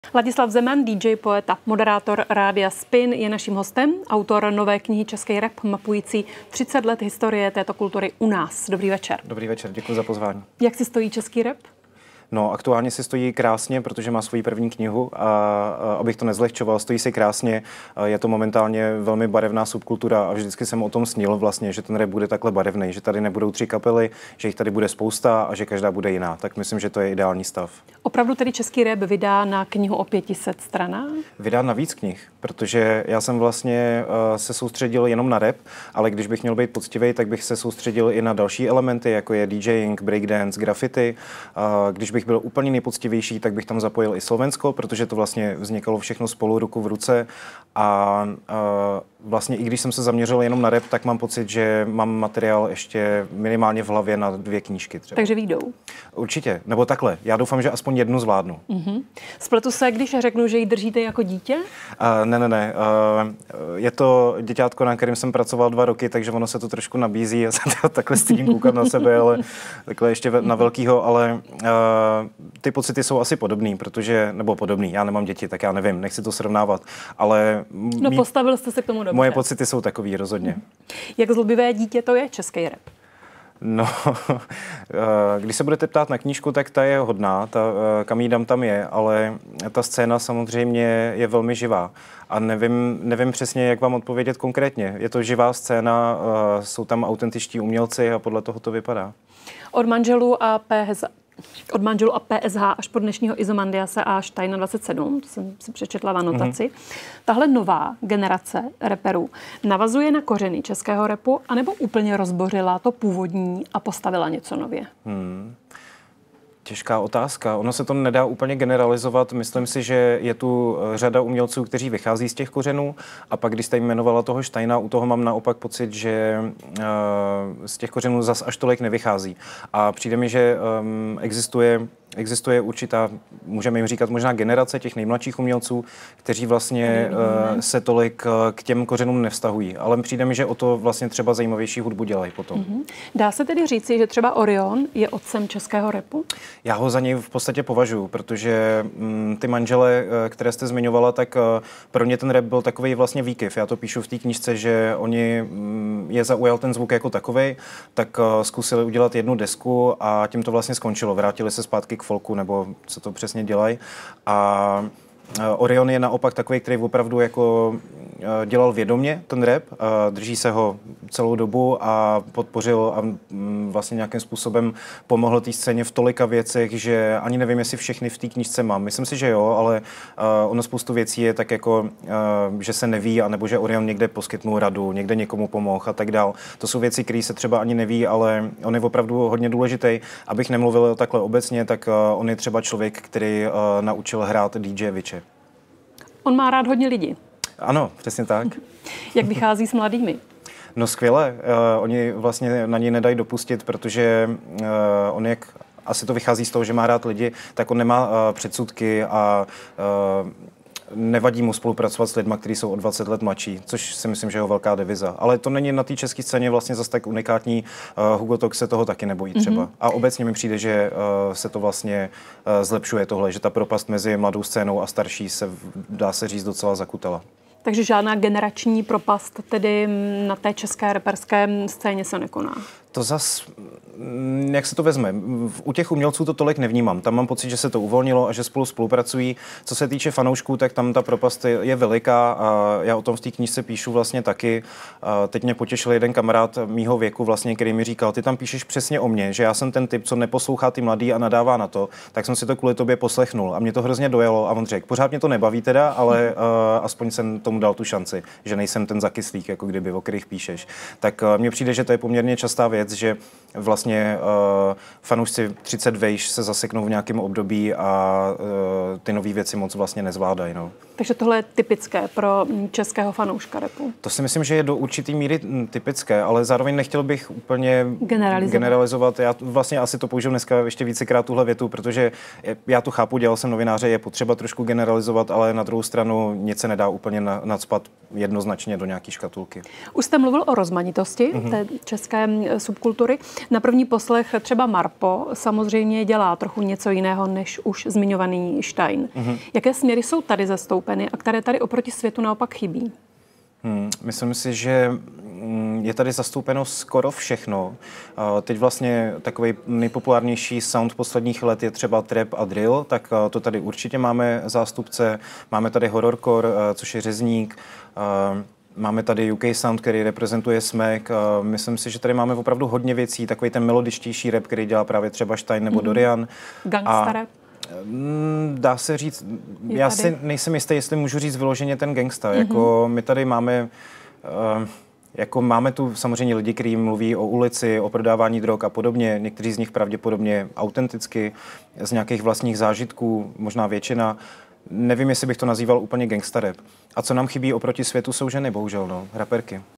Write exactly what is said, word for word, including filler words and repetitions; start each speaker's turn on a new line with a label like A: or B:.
A: Ladislav Zeman, D J, poet a moderátor rádia Spin, je naším hostem, autor nové knihy Český rap, mapující třicet let historie této kultury u nás. Dobrý večer.
B: Dobrý večer, děkuji za pozvání.
A: Jak si stojí český rap?
B: No, aktuálně si stojí krásně, protože má svoji první knihu a, a abych to nezlehčoval, stojí si krásně. Je to momentálně velmi barevná subkultura a vždycky jsem o tom snil vlastně, že ten rap bude takhle barevný, že tady nebudou tři kapely, že jich tady bude spousta a že každá bude jiná. Tak myslím, že to je ideální stav.
A: Opravdu tedy český rap vydá na knihu o pěti set stranách?
B: Vydá na víc knih, protože já jsem vlastně uh, se soustředil jenom na rap, ale když bych měl být poctivý, tak bych se soustředil i na další elementy, jako je DJing, breakdance, graffiti. Uh, když bych byl úplně nejpoctivější, tak bych tam zapojil i Slovensko, protože to vlastně vznikalo všechno spolu ruku v ruce a uh, vlastně i když jsem se zaměřil jenom na rap, tak mám pocit, že mám materiál ještě minimálně v hlavě na dvě knížky třeba.
A: Takže vyjdou?
B: Určitě, nebo takhle. Já doufám, že aspoň jednu zvládnu.
A: Mm-hmm. Spletu se, když řeknu, že ji držíte jako dítě?
B: Uh, ne, ne, ne. Uh, je to děťátko, na kterém jsem pracoval dva roky, takže ono se to trošku nabízí. Já se takhle stydím koukat na sebe, ale takhle ještě na velkýho, ale uh, ty pocity jsou asi podobný, protože, nebo podobný, já nemám děti, tak já nevím, nechci to srovnávat, ale...
A: No mý, postavil jste se k tomu dobře.
B: Moje pocity jsou takový, rozhodně.
A: Jak zlobivé dítě to je český rap?
B: No, když se budete ptát na knížku, tak ta je hodná, ta, kam jí dám, tam je, ale ta scéna samozřejmě je velmi živá a nevím, nevím přesně, jak vám odpovědět konkrétně. Je to živá scéna, jsou tam autentičtí umělci a podle toho to vypadá.
A: Od manželů a P H Od manželů a P S H až po dnešního Izomandiase a Štajna dvacet sedm, to jsem si přečetla v anotaci. Mm-hmm. Tahle nová generace reperů navazuje na kořeny českého rapu, anebo úplně rozbořila to původní a postavila něco nově? Hmm.
B: Těžká otázka. Ono se to nedá úplně generalizovat. Myslím si, že je tu řada umělců, kteří vychází z těch kořenů a pak, když jste jmenovala toho Štajna, u toho mám naopak pocit, že uh, z těch kořenů zas až tolik nevychází. A přijde mi, že um, existuje Existuje určitá, můžeme jim říkat možná generace těch nejmladších umělců, kteří vlastně uh, se tolik uh, k těm kořenům nevztahují. Ale přijde mi, že o to vlastně třeba zajímavější hudbu dělají potom. Mm-hmm.
A: Dá se tedy říci, že třeba Orion je otcem českého rapu?
B: Já ho za něj v podstatě považuji, protože mm, ty manžele, které jste zmiňovala, tak uh, pro ně ten rap byl takový vlastně výkyv. Já to píšu v té knížce, že oni mm, je zaujal ten zvuk jako takovej, tak uh, zkusili udělat jednu desku a tím to vlastně skončilo. Vrátili se zpátky k folku, nebo co to přesně dělají. A Orion je naopak takový, který opravdu jako dělal vědomě ten rap, drží se ho celou dobu a podpořil a vlastně nějakým způsobem pomohl té scéně v tolika věcech, že ani nevím, jestli všechny v té knížce mám. Myslím si, že jo, ale ono spoustu věcí je tak jako, že se neví, anebo že Orion někde poskytnul radu, někde někomu pomohl a tak dál. To jsou věci, které se třeba ani neví, ale on je opravdu hodně důležitý. Abych nemluvil takhle obecně, tak on je třeba člověk, který naučil hrát D J Viče.
A: On má rád hodně lidí.
B: Ano, přesně tak.
A: Jak vychází s mladými?
B: No skvěle. Uh, oni vlastně na něj nedají dopustit, protože uh, on jak asi to vychází z toho, že má rád lidi, tak on nemá uh, předsudky a uh, nevadí mu spolupracovat s lidmi, kteří jsou o dvacet let mladší, což si myslím, že je jeho velká deviza. Ale to není na té české scéně vlastně zase tak unikátní. Uh, Hugo Tok se toho taky nebojí třeba. Mm-hmm. A obecně mi přijde, že uh, se to vlastně uh, zlepšuje tohle, že ta propast mezi mladou scénou a starší se, dá se říct, docela zakutala.
A: Takže žádná generační propast tedy na té české reperské scéně se nekoná?
B: To zas, jak se to vezme, u těch umělců to tolik nevnímám. Tam mám pocit, že se to uvolnilo a že spolu spolupracují. Co se týče fanoušků, tak tam ta propast je veliká a já o tom v té knížce píšu vlastně taky. Teď mě potěšil jeden kamarád mýho věku, vlastně, který mi říkal, ty tam píšeš přesně o mně, že já jsem ten typ, co neposlouchá ty mladý a nadává na to, tak jsem si to kvůli tobě poslechnul a mě to hrozně dojelo a on řekl, pořád mě to nebaví teda, ale uh, aspoň jsem tomu dal tu šanci, že nejsem ten zakyslík, jako kdyby, o kterých píšeš. Tak uh, mně přijde, že to je poměrně častá věc, že vlastně uh, fanoušci třicet vejš se zaseknou v nějakém období a uh, ty nové věci moc vlastně nezvládají. No.
A: Takže tohle je typické pro českého fanouška rapu?
B: To si myslím, že je do určitý míry typické, ale zároveň nechtěl bych úplně
A: generalizovat.
B: generalizovat. Já vlastně asi to použiju dneska ještě vícekrát tuhle větu, protože já to chápu, dělal jsem novináře, je potřeba trošku generalizovat, ale na druhou stranu nic se nedá úplně nacpat jednoznačně do nějaký škatulky.
A: Už jste mluvil o rozmanitosti mm-hmm. té české subkultury. Na první poslech třeba Marpo samozřejmě dělá trochu něco jiného, než už zmiňovaný Stein. Mm-hmm. Jaké směry jsou tady zastoupeny a které tady oproti světu naopak chybí?
B: Hmm, myslím si, že je tady zastoupeno skoro všechno. Teď vlastně takový nejpopulárnější sound posledních let je třeba trap a drill, tak to tady určitě máme zástupce. Máme tady horrorcore, což je Řezník. Máme tady U K sound, který reprezentuje Smack. Myslím si, že tady máme opravdu hodně věcí. Takový ten melodičtější rap, který dělá právě třeba Stein nebo mm-hmm. Dorian.
A: Gangsta rap.
B: Dá se říct,
A: je
B: já
A: tady.
B: si nejsem jistý, jestli můžu říct vyloženě ten gangsta. Mm-hmm. Jako my tady máme, uh, jako máme tu samozřejmě lidi, kteří mluví o ulici, o prodávání drog a podobně. Někteří z nich pravděpodobně autenticky, z nějakých vlastních zážitků, možná většina. Nevím, jestli bych to nazýval úplně gangsta rap. A co nám chybí oproti světu, jsou ženy, bohužel, no, raperky.